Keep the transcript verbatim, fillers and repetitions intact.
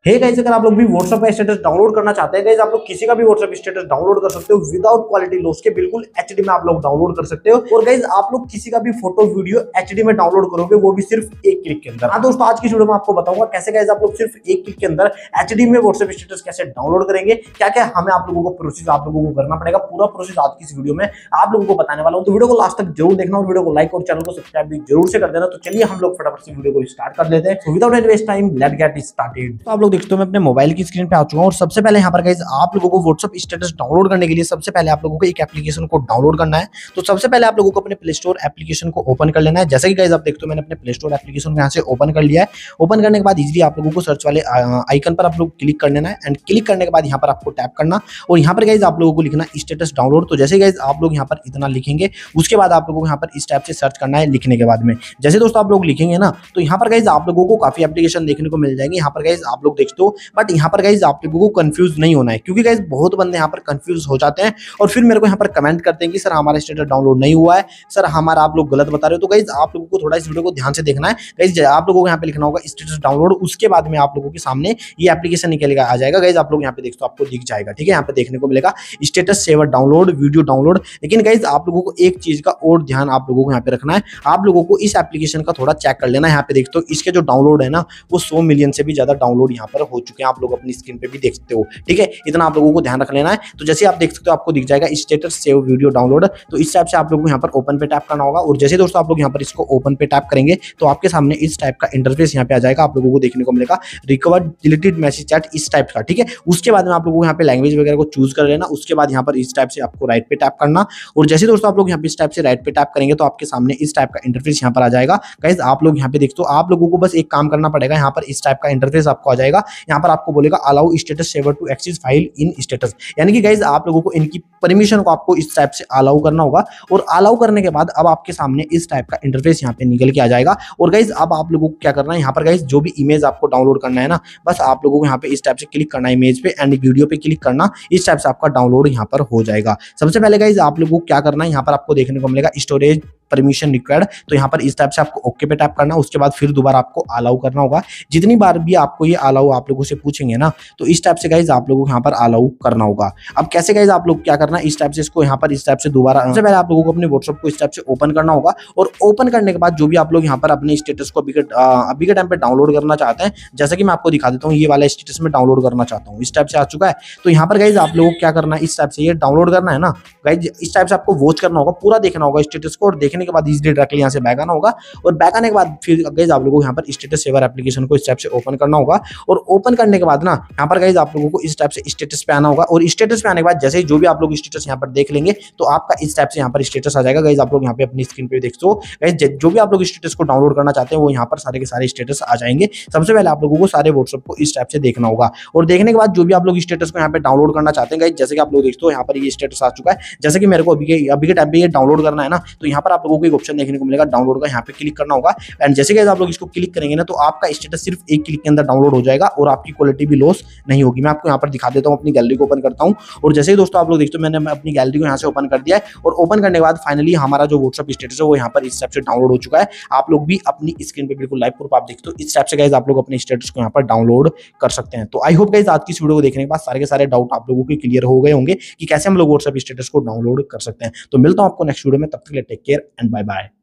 Hey guys, अगर आप लोग भी व्हाट्सएप का स्टेटस डाउनलोड करना चाहते हैं गाइस, आप लोग किसी का भी व्हाट्सएप स्टेटस डाउनलोड कर सकते हो विदाउट क्वालिटी लॉस के, बिल्कुल एचडी में आप लोग डाउनलोड कर सकते हो। और गाइस, आप लोग किसी का भी फोटो वीडियो एचडी में डाउनलोड करोगे, वो भी सिर्फ एक क्लिक के अंदर। हाँ दोस्तों, आज की वीडियो में आपको बताऊंगा कैसे गाइस आप लोग सिर्फ एक क्लिक के अंदर एचडी में व्हाट्सएप स्टेटस कैसे डाउनलोड करेंगे, क्या क्या हमें आप लोगों को प्रोसेस आप लोगों को करना पड़ेगा, पूरा प्रोसेस आज की इस वीडियो में आप लोगों को बताने वाला हूं। तो वीडियो को लास्ट तक जरूर देखना और वीडियो को लाइक और चैनल को सब्सक्राइब भी जरूर से कर देना। तो चलिए हम लोग फटाफट से वीडियो को स्टार्ट कर लेते हैं without any waste time, let's get started. तो आप लोग देखते हो मैं अपने मोबाइल की स्क्रीन पे आ चुका हूं और सबसे पहले यहाँ पर गाइस आप लोगों को व्हाट्सएप स्टेटस डाउनलोड करने के लिए सबसे पहले आप लोगों को एक एप्लीकेशन को डाउनलोड करना है। तो सबसे पहले आप लोगों को अपने प्ले स्टोर एप्लीकेशन को ओपन कर लेना है। जैसे कि गाइस आप देखते हो मैंने अपने प्ले स्टोर एप्लीकेशन को यहाँ से ओपन कर लिया है। ओपन करने के बाद इजीली आप लोगों को सर्च वाले आइकन पर आप लोग क्लिक कर लेना है एंड क्लिक करने के बाद यहाँ पर आपको टैप करना और यहाँ पर गाइस आप लोगों को लिखना स्टेटस डाउनलोड। तो जैसे गाइस आप लोग यहाँ पर इतना लिखेंगे, उसके बाद आप लोगों को यहाँ पर इस टाइप से सर्च करना है। लिखने के बाद में जैसे दोस्तों आप लोग लिखेंगे ना, तो यहाँ पर गाइस आप लोगों को काफी एप्लीकेशन देखने को मिल जाएंगे। यहाँ पर गाइस आप लोग देखते हो, बट यहाँ पर गाइस आप लोगों को कंफ्यूज नहीं होना है, क्योंकि गाइस बहुत बंदे यहाँ पर कंफ्यूज हो जाते हैं और फिर मेरे को यहाँ पर कमेंट करते हैं कि सर हमारा स्टेटस डाउनलोड नहीं हुआ है, सर हमारा आप लोग गलत बता रहे हो। तो गाइस आप लोगों को थोड़ा इस वीडियो को ध्यान से देखना है। गाइस आप लोगों को यहाँ पे लिखना होगा स्टेटस डाउनलोड, उसके बाद में आप लोगों के सामने ये एप्लीकेशन निकलेगा आ जाएगा। गाइस आप लोग यहाँ पे देखते हो, आपको दिख जाएगा, ठीक है। यहाँ पे देखने को मिलेगा status saver download, video download. लेकिन गाइस आप लोगों को एक चीज का और ध्यान आप लोगों को यहाँ पे रखना है, आप लोगों को इस एप्लीकेशन का थोड़ा चेक कर लेना है। यहाँ पे देखते हो इसके जो डाउनलोड है ना, वो सौ मिलियन से भी ज्यादा डाउनलोड यहाँ पर हो चुके हैं, आप लोग अपनी स्क्रीन पे भी देखते हो, ठीक है। इतना आप लोगों को ध्यान रख लेना है। तो जैसे आप देख सकते हो आपको दिख जाएगा स्टेटस सेव वीडियो डाउनलोड। तो इस टाइप से आप लोगों को यहाँ पर ओपन पे टैप करना होगा और जैसे दोस्तों आप लोग यहाँ पर इसको ओपन पे टैप करेंगे तो आपके सामने इस टाइप का इंटरफेस यहाँ पे आ जाएगा। आप लोगों को देखने को मिलेगा रिकवर डिलीटेड मैसेज चैट इस टाइप का, ठीक है। उसके बाद में आप लोगों को यहाँ पे लैंग्वेज वगैरह को चूज कर लेना। उसके बाद यहाँ पर इस टाइप से आपको राइट पे टैप करना और जैसे दोस्तों आप लोग यहाँ पे इस टाइप से राइट पे टैप करेंगे तो आपके सामने इस टाइप का इंटरफेस यहाँ पर आ जाएगा। गाइस आप लोग यहाँ पे देखते हो, आप लोगों को बस एक काम करना पड़ेगा। यहाँ पर इस टाइप का इंटरफेस आपको आ जाएगा। यहाँ पर आपको बोलेगा allow status saver to access file in status, यानी कि गाइस आप लोगों को इनकी परमिशन को आपको इस टाइप से अलाउ करना होगा और अलाउ करने के बाद अब आपके सामने इस टाइप का इंटरफेस यहाँ पे निकल के आ जाएगा। और गाइस अब आप लोगों को क्या करना है, यहाँ पर गाइस जो भी इमेज आपको डाउनलोड करना है ना, बस आप लोगों को यहाँ पे इस टाइप से क्लिक करना है इमेज पे एंड वीडियो पे क्लिक करना। इस टाइप से आपका डाउनलोड यहाँ पर हो जाएगा। सबसे पहले गाइस आप लोगों को क्या करना है, यहाँ पर आपको देखने को मिलेगा स्टोरेज परमिशन रिक्वायर्ड। तो यहाँ पर इस टाइप से आपको ओके पे टैप करना, उसके बाद फिर दोबारा आपको अलाउ करना होगा। जितनी बार भी आपको ये अलाउ आप लोगों से पूछेंगे ना, तो इस टाइप से गाइस आप लोगों को यहाँ पर अलाउ करना होगा। अब कैसे गाइस आप लोग क्या करना है, इस टाइप से इसको यहाँ पर इस टाइप से दोबारा, सबसे पहले आप लोगों को अपने व्हाट्सएप को इस टाइप से ओपन करना होगा और ओपन करने के बाद जो भी आप लोग यहाँ पर अपने स्टेटस को अभी के अभी के टाइम पे डाउनलोड करना चाहते हैं, जैसा कि मैं आपको दिखा देता हूँ, ये वाला स्टेटस में डाउनलोड करना चाहता हूँ, इस टाइप से आ चुका है। तो यहाँ पर गाइस आप लोगों को क्या करना है, इस टाइप से ये डाउनलोड करना है ना गाइस, इस टाइप से आपको वॉच करना होगा, पूरा देखना होगा स्टेटस को और देखने के बाद इजीली डायरेक्टली यहाँ से बैक आना होगा और बैक आने के बाद फिर गाइस आप लोगों को यहाँ पर स्टेटस सेवर एप्लीकेशन को इस टाइप से ओपन करना होगा और ओपन करने के बाद ना यहाँ पर गाइस आप लोगों को इस टाइप से स्टेटस पे आना होगा और स्टेटस पे आने के बाद जैसे ही जो भी आप लोग स्टेटस यहाँ पर देख लेंगे तो आपका इस टाइप से यहाँ पर स्टेटस आ जाएगा। गाइस आप लोग यहाँ पे अपनी स्क्रीन पे देखते हो, गाइस जो भी आप लोग स्टेटस को डाउनलोड करना चाहते हैं वो यहाँ पर सारे के सारे स्टेटस आ जाएंगे। सबसे पहले आप लोगों को सारे व्हाट्सएप को इस टाइप से देखना होगा और देखने के बाद जो भी आप लोग स्टेटस को यहाँ पे डाउनलोड करना चाहते हैं गाइस, जैसे कि आप लोग देखते हो यहाँ पर ये स्टेटस आ चुका है। जैसे कि मेरे को अभी के अभी के टाइम पे ये डाउनलोड करना है ना, तो यहाँ पर आप लोगों को एक ऑप्शन देखने को मिलेगा डाउनलोड का, यहाँ पे क्लिक करना होगा एंड जैसे कि आप लोग इसको क्लिक करेंगे ना तो आपका स्टेटस सिर्फ एक क्लिक के अंदर डाउनलोड हो जाएगा और आपकी क्वालिटी भी लॉस नहीं होगी। मैं आपको यहाँ पर दिखा देता हूँ, अपनी गैलरी को ओपन करता हूँ और जैसे ही दोस्तों आप लोग देखते हो मैंने अपनी गैलरी को यहाँ से ओपन कर दिया है और ओपन करने के बाद फाइनली हमारा जो व्हाट्सएप स्टेटस है वो यहाँ पर इस टाइप से डाउनलोड हो चुका है। आप लोग भी अपनी स्क्रीन पे बिल्कुल लाइव प्रूफ आप देखते हो, इस टाइप से गाइस आप लोग अपने स्टेटस को यहाँ पर डाउनलोड कर सकते हैं। तो आई होप गाइस आज की इस वीडियो को देखने के बाद सारे के सारे डाउट आप लोगों के क्लियर हो गए होंगे कि कैसे हम लोग व्हाट्सएप स्टेटस को डाउनलोड कर सकते हैं। तो मिलता हूँ आपको नेक्स्ट वीडियो में, तब तक के लिए take care and bye bye.